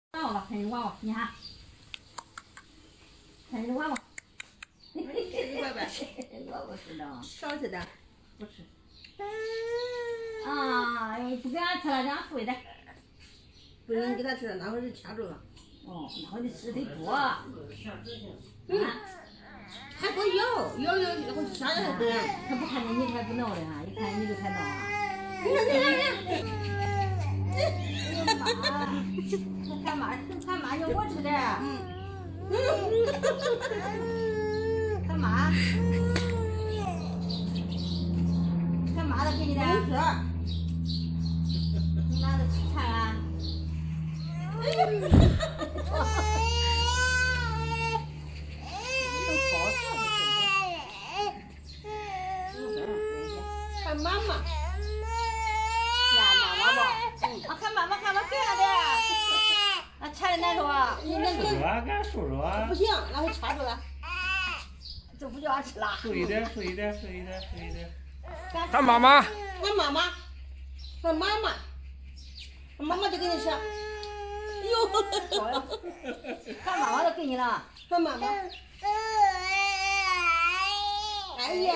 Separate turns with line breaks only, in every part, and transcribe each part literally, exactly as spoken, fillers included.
娃娃，看你娃娃，你看，看你的娃娃。
一块呗，
我不知道。
少吃点，
不吃。啊，不给俺吃了，让俺喂的。
不能给他吃，那会儿就掐住了。
哦，那会儿得吃得多。
嗯，还不咬，咬咬，然后掐着还得。
他不看见你才不挠的哈，一看你就才挠啊。
你看，你看，
你看。妈，他看妈要我吃的。
嗯。
看妈。看妈的给你的。
没事。
你拿着吃馋啊？
看妈妈。
呀，妈妈吧。啊，看妈妈，看妈给俺的。啊，馋的难受啊！
你那个。说，给俺说说。
不行，然后掐住了。
这不叫俺吃了。
说一点，说一点，说一点，说一点。
看妈妈。
看妈妈。看妈妈。妈妈就给你吃。
哟。看妈妈都给你了。
看妈妈。哎呀。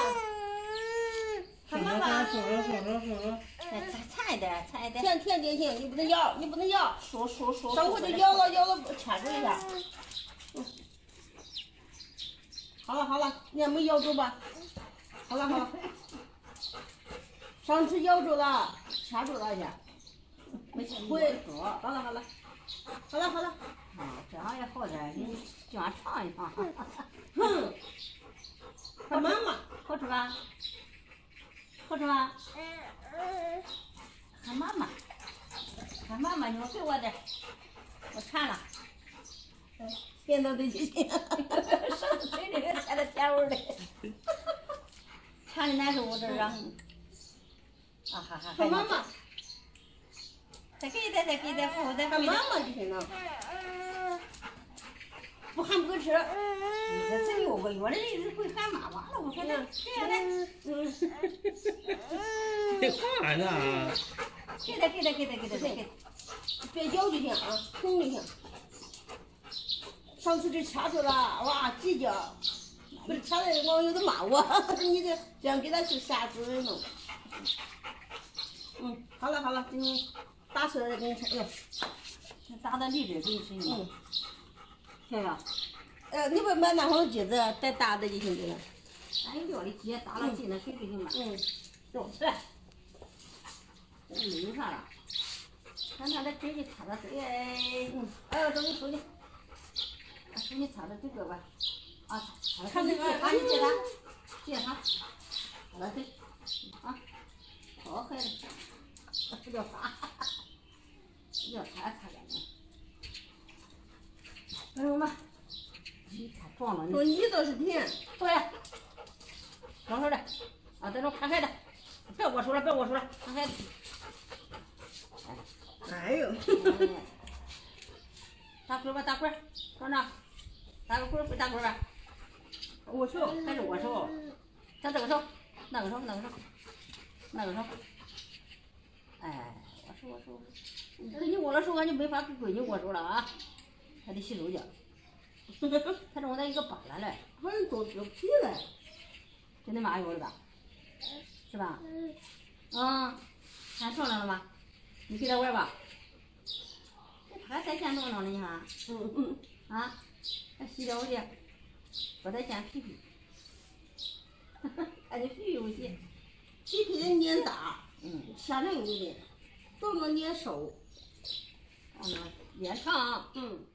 看妈妈。
说说说说说说。
哎，馋一点，馋一点。
甜甜点行，你不能咬，你不能咬。
说说说。
上回就咬了咬了，掐住一下。嗯。好了好了，你还没咬住吧？好了好了。上次咬住了，掐住了去。没回。好了好了。好了好了。
嗯，这样也好点，你就俺尝一尝。
哼。看妈妈。
好吃吧？好吃吧？看妈妈，看妈妈，你说给我点，我馋了。
变到这几天，
上嘴里面甜的甜味的，馋的难受，我这让。啊哈哈！
看妈妈。
再给一点，再给一点，服再
看妈妈就行了。不喊不吃。
你这真有个月的人会喊妈妈了，我说这这样的。
废话呢。
给他，给他，给他，给他，给他。
别咬就行啊，啃就行。上次这掐住了，哇，急叫，不是掐的网友都骂我，你这这样给他是吓死人了。嗯，好了好了，给你打出来给你吃，哟，
打到里边给你吃呢。
嗯。
行呀。
呃，你不买那种鸡子带大的就行了。
俺有料的鸡打了进那水里就买。
嗯。
走，来。这没有啥了。看他的嘴里擦擦嘴，哎，嗯，哎呦，这你手里，手里擦擦嘴这吧，啊，擦擦嘴，啊，你接他，接他，擦擦嘴，啊，好孩子，这不叫擦，这叫擦擦干净。那什么，你看撞了你。
说你倒是甜。
过来，装手的，啊，在这看孩子，别握手了，别握手了，看孩子。
哎呦！
打滚吧，打滚，壮壮，打个滚，会打滚吧？
握手
还是握手？咱这个手，那个手，那个手，那个手。哎，握手，握手。跟你握了手，俺就没法跟闺女握手了啊，还得洗手去。他这我在一个疤了嘞，
好像都是皮了。
就你妈有的吧？是吧？啊，看漂亮了吧？你给他玩吧。他还带线弄弄的，你看。
嗯嗯。
啊，还洗脚去，把他线皮皮。还得皮皮不洗。
皮皮的粘大，
嗯，
下人有的，都能粘瘦。
嗯，粘长。
嗯。